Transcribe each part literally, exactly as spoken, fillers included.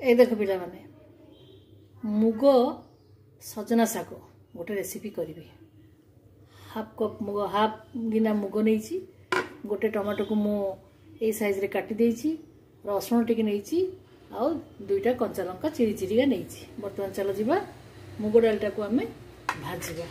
ए देख पिला माने मुग सजना शाग गोटे रेसिपी करी। हाफ कप मुग हाफ गिना मुग नहीं गोटे टमाटो को मु ए साइज रे काटी देइछि रसुण टिके नहीं आउ दुईटा कंचा लंका चिरी चिरिका नहीं। बर्तमान चलो जीवा मुग डालटा को आमे भाजिबा।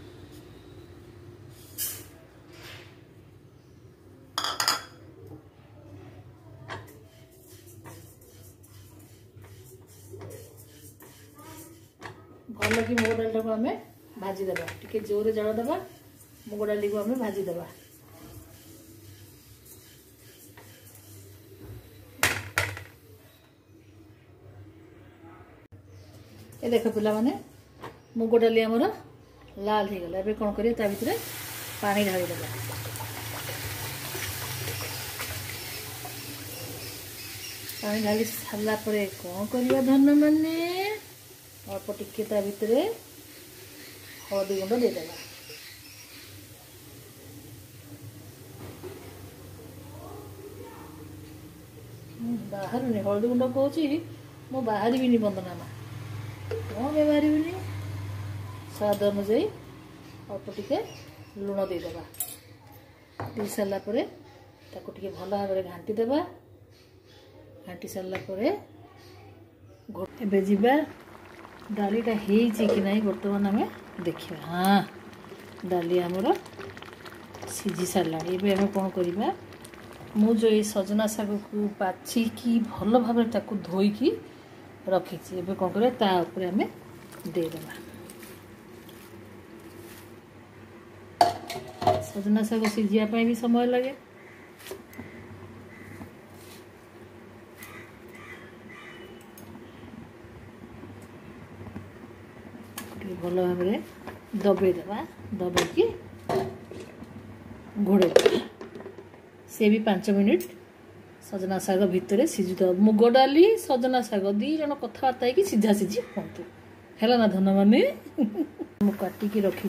भल कि मुग डालटा को आमे भाजी देबा। टिके जोरे जळ देबा मुग डाली को आमे भाजी देबा। ए देख पिला माने मुग डाली आमर लाल हो गला। एबे कोन करिया ता भितरे पानी ढाली देबा। पानी ढाली सारला परे कोन करिया धन माने अल्प टिके ता भितरे हळदी गुंड दे देबा। बाहर ने हळदी गुंड कहूची मो बाहर भी नहीं बंदना मा कौन व्यवहार स्वाद अनुजाई अल्प टिके लुण देदेबा। दे सारा भल भाव घाटी देबा। घाटी सारा एबे जीवा डालीटा होइछि कि नहीं बर्तमान आम देखा। हाँ डाली आमर सीझी सारा। एबे आम कौन करवा मु जो ये सजना शाग को बाछिकी भल भाव धोईकी रखी। एबे कौन कर ता ऊपर आमे देदेबा। सजना शाग सीझिया पाई भी समय लगे। भल भाव दबे देबा। दबेकी घोड़े से भी पांच मिनिट सजना शाग भितर सीझुद। मुग डाली सजना शाग दी जन कथबार्ता है सीझा सीझी हूँ है ना धन माने काटिकी रखी।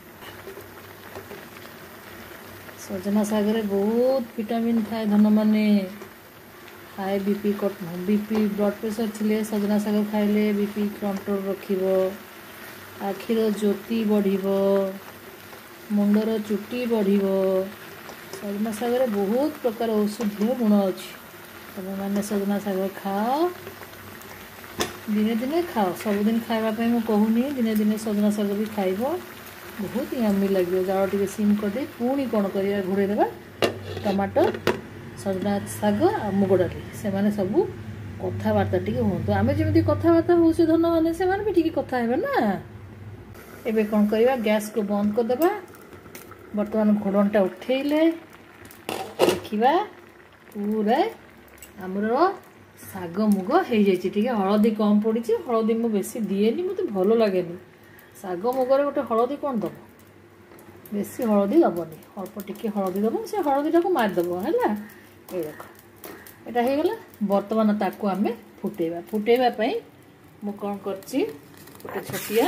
सजना शाग रे बहुत विटामिन थाए धन माने। High BP cut BP blood pressure थिले सजना शाग खाइले बीपी कंट्रोल रखिबो। आखिर ज्योति बढ़िबो। मुंडर चुटी बढ़िबो। सजना शाग रे बहुत प्रकार औषधीय गुण अच्छी। तुम मैंने सजना शाग खाओ दिने दिने खाओ सबुदिन खावाई मुझे कहूनी। दिने दिने सजना शाग भी खाइब बहुत यम्मी लगे। जाड़ टे सिम करदे पुणी कौन कर घोड़े देवा। टमाटो सजना शाग आ मुग डाली से माने सब कथबार्ता टी हूँ। आम जमी कथबार्ता हो धन मैंने से भी टी कथा हे ना। एबे कौन करवा गैस को बंद करदे। बर्तमान घोड़नटा उठेले देखा पूरा आमर शाग मुग हो जाए। हलदी कम पड़ी। हलदी मु बेसी दिएनी मत भल लगे। शाग मुगर गोटे हलदी कौन दब बेसी हलदी दबनी अल्प टिके हलदी दब से हलदीटा को मारिदेव है। ये देख यहाँ हो गला। बर्तमान ताकू आम फुटेबा। फुटेबाई मु कौन करछि गोटे छटिया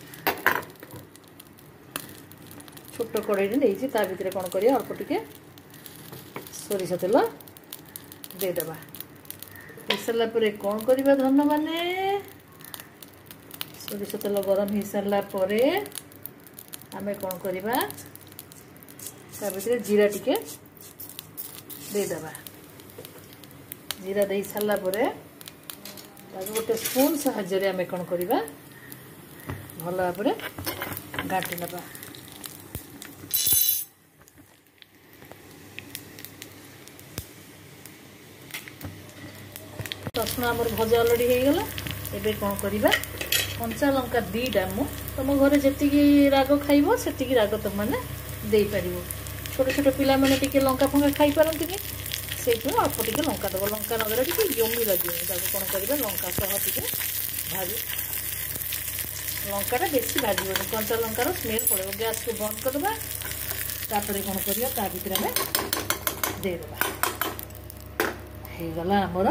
छोट कड़ाई नहीं ता भीतर कौन कर अल्प टिके सोरिष तेल देदेबा। दे सारा कौन करवा धन माने सोरिष तेल गरम हो सारा आम कौन करवा ता भीतर जीरा टिके देदेबा। जीरा दे सारा गोटे स्पून साहाय्य आम कौन करवा भल भाव घाटी नवा। रसुण आमर भजा अलरेडी हो गला। एबे कौन करवा कंचा लंका दीटा मु तुम घर जी राग खाइब से राग तुम मैंने दे पार। छोट छोट पिला मैंने टिके लंका फंका खाई पारती से अल्प टिके लंका दब। लंका नदेला टिके जमी लगे कौन कर लंका सह टिके भाजी। लंकाटा बेसी भाजबनी कंचा लंकार स्मेल पड़े। गैस को बंद करदे तापर कौन करवा ता भीतर आम देदेबा। हो गला आमर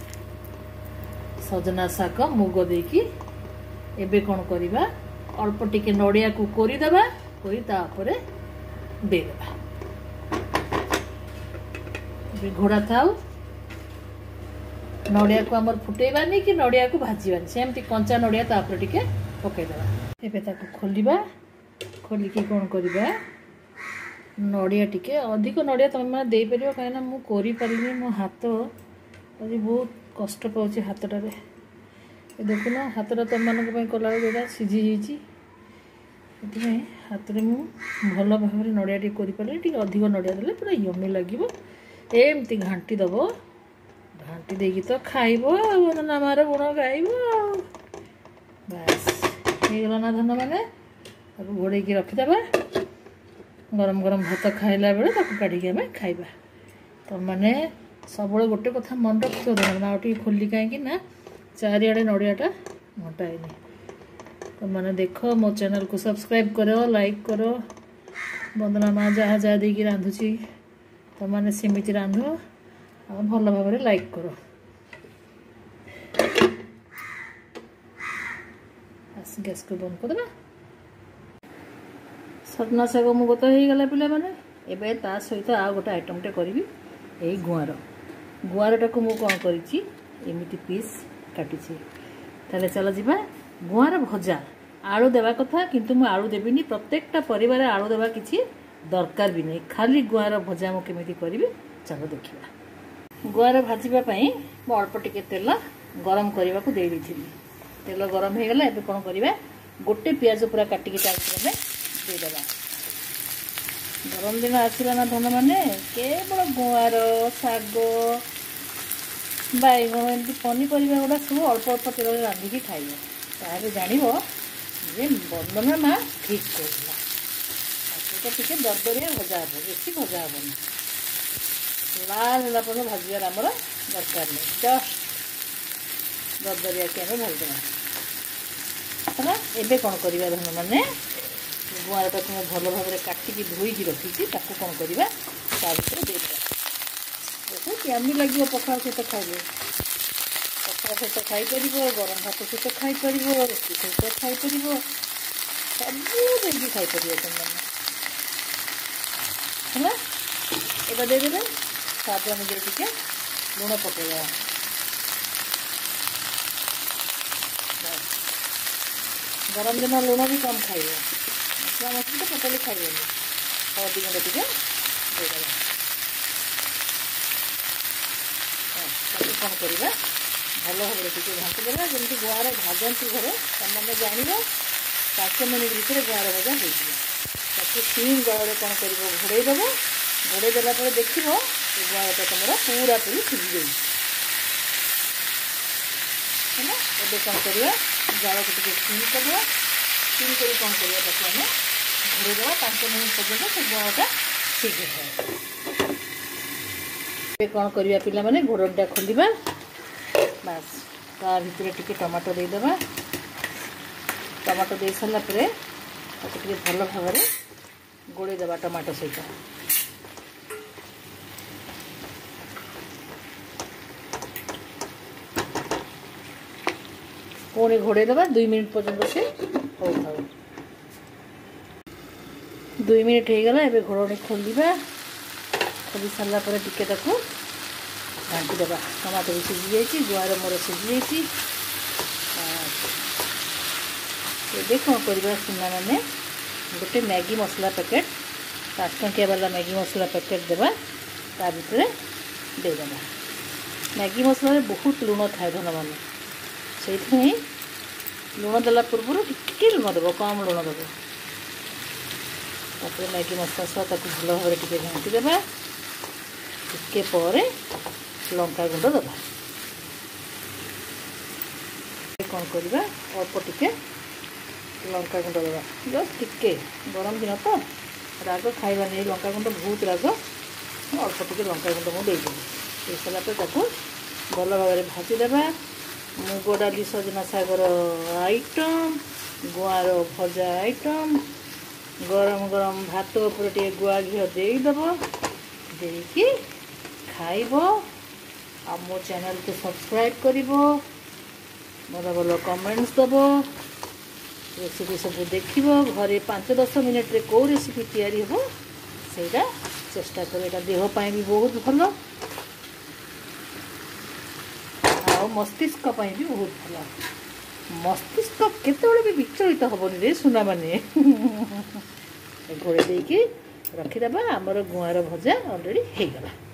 सजना शाग मुग देकी। एबे कौन करवा अल्प टिके नड़िया को कोरीदेबा कोरी तापर देदेबा। घोड़ा थाउ नड़िया को आमर फुटेबानी कि नड़िया को भाजबानी सेमती कंचा नड़िया तापर टिके पकईदेवा एबे ताको खोलिबा खोलिकी कौन करवा नड़िया टिके अधिक नड़िया तुम मैंने दे पार कहीं मुझे कोरी पारिनी मो हाथ आज बहुत कष्ट पाऊँ हाथटारे देखुन हाथटा तुम मानक कला जोड़ा सीझी जाती हाथ में मुझे भल भाव में नड़िया टी करें अधिक नड़िया देले पूरा यमी लगे एमती घाटी दब घाटी देकी तो खाइब नामार गुण गाइब बास हो ना धन मैंने घोड़े रखीदे गरम गरम भात खाइला बेले काढ़ी आम खाइबा तुम मैंने सब गोटे कथा मन रख ना खोली कहीं ना चारिआडे नड़ियाटा घटाएनि तुम मैंने देख मो चैनल को सब्सक्राइब करो लाइक करो वंदना माँ जहाँ जहाँ देकी रांधुची तुम मैंने सेमती रांध भल भाव में लाइक करो गैस को बंद कर देना सजना शाग मुग तो हो गला पिला माने एबे ता सहित आ गोटे आइटमटे करी यही गुआर गुआरटा को मुझे कौन करी एमती पीस काटी ताले चल जा गुआर भजा आलू देवा कथा किंतु मु आलू देविनी प्रत्येकटा परिवार आलू देवा किसी दरकार भी नहीं खाली गुआर भजा मुझे केमी करी चलो देखा गुआर भाजवाई मु अल्प टिके तेल गरम करने को दे दी तेल गरम हो गला कौन करवा गोटे पियाज पूरा काटिकी देदेबा गरम दिन आसला ना धन मैंने केवल गुआर शाग बैगण एमती पनीपरिया गुड़ा सब अल्प अल्प तेल रांधिकी खाइब ताहले जान वंदना माँ ठीक कहला टे दरदरिया भजा हे बेसी भजा हेनी लाल है भाजबार आमर दरकार नहीं जस्ट दरदरिया कि आम भाजदेवा है एबे कौन करवा धन मैंने गुआरटा को भल भाव में काटिकी धोईकी रखी कौन करवा देदेवा देखो यमी लगे पखाड़ सहित खाइबे पखाड़ सहित खाईपर गरम भात सहित खाईपर रोटी सहित खाईपर सब देखिए खाईपर तुम मैंने है एबे देदेबे स्वाद अनुसार टिके लुण पकईदेवा गरम दिन लुण भी कम खाइब मसला मसली तो टोटाली खाइबे हल्दी गुंड टिके देदेबा कौन करवा भल भाव टी घाटीदेवा जमी गुआर भाजती घरे तुमने जान पांच मिनिट भितर गुआर भजा हो सीम जल कौन कर घोड़ेदेव घोड़ेदेला देख गुआरटा तुम पूरा पूरी सीझी जाए एबे कौन करवा जाल को टी सीम करवा सीम कर कौन करवा आम घोड़ेदेवा पांच मिनिट पर्यटन से गुआरटा सीझे जाए कौन करवा पिला माने घोड़टा खोलिबा बास ता भितर टिके टमाटो देदेबा टमाटो दे सारा पर भल भाव में गोड़े देवा टमाटो सहित पुणी घोड़े देवा दुई मिनिट पर्यंत से हो था दुई मिनिट हो गला एबे घोड़नी खोलिबा खोली सारा पर टिके ताको घाटी देवा टमाटो भी सीझी जाइए गुआर मोर सीझी जाइए ये कौन करवा सुना मैंने गोटे मैगी मसला पैकेट पाँच टंकिया वाला मैगी मसला पैकेट देवा ता भितर देदेबा मैगी मसला बहुत लुण थाए धन मान से लुण देला पूर्व टिके लुण देव कम लुण देव तापर मैगी मसला सह ताको भल भाव में टिके घाटी देवा टिके पर लंका गुंड देवा कौन करवा अल्प टिके लंका गुंड देवा जस्ट टिके गरम दिन तो राग खाइबा नहीं लंका गुंड बहुत राग अल्प टिके लंका गुंड मुझे दे सारा पर भल भाव में भाजीदेवा मुग डाली सजना सागर आइटम गुआर भजा आइटम गरम गरम भात उपर टे गुआ घी देदेव देकी खाइब आ मो चैनल को सब्सक्राइब कर भल भल कमेंट्स दब रेसिपी सब देख घरे पाँच दस मिनट रे कौ रेसिपी तैयारी हो सेटा चेष्टा कर देहपाई भी बहुत भल मस्तिष्क भी बहुत भल मस्तिष्क केतबेले भी विचलित हेनी रे सुना माने घोड़े देकी रखीदे आमर गुआर भजा अलरेडी हो गला।